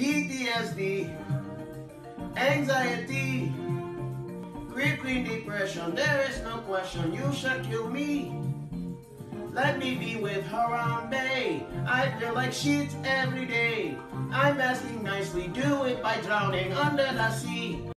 PTSD, anxiety, crippling depression. There is no question, you should kill me. Let me be with Harambe. I feel like shit every day. I'm asking nicely, do it by drowning under the sea.